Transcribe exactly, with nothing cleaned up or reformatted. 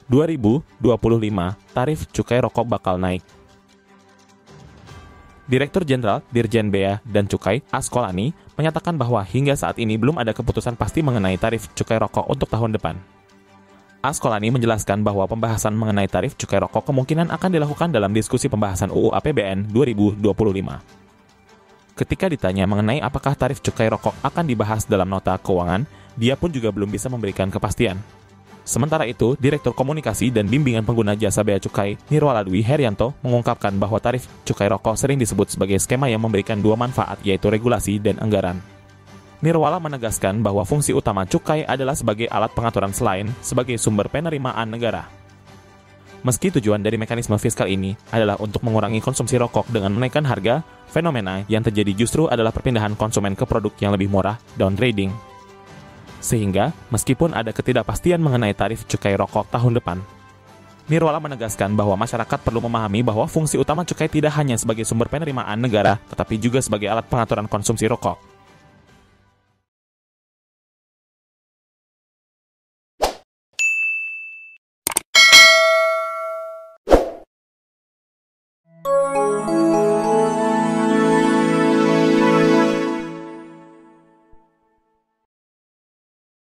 dua ribu dua puluh lima, tarif cukai rokok bakal naik. Direktur Jenderal Dirjen Bea dan Cukai Askolani menyatakan bahwa hingga saat ini belum ada keputusan pasti mengenai tarif cukai rokok untuk tahun depan. Askolani menjelaskan bahwa pembahasan mengenai tarif cukai rokok kemungkinan akan dilakukan dalam diskusi pembahasan U U A P B N dua ribu dua puluh lima. Ketika ditanya mengenai apakah tarif cukai rokok akan dibahas dalam nota keuangan, dia pun juga belum bisa memberikan kepastian. Sementara itu, Direktur Komunikasi dan Bimbingan Pengguna Jasa Bea Cukai, Nirwala Dwi Herianto, mengungkapkan bahwa tarif cukai rokok sering disebut sebagai skema yang memberikan dua manfaat, yaitu regulasi dan anggaran. Nirwala menegaskan bahwa fungsi utama cukai adalah sebagai alat pengaturan selain sebagai sumber penerimaan negara. Meski tujuan dari mekanisme fiskal ini adalah untuk mengurangi konsumsi rokok dengan menaikkan harga, fenomena yang terjadi justru adalah perpindahan konsumen ke produk yang lebih murah, downtrading. Sehingga, meskipun ada ketidakpastian mengenai tarif cukai rokok tahun depan, Nirwala menegaskan bahwa masyarakat perlu memahami bahwa fungsi utama cukai tidak hanya sebagai sumber penerimaan negara, tetapi juga sebagai alat pengaturan konsumsi rokok.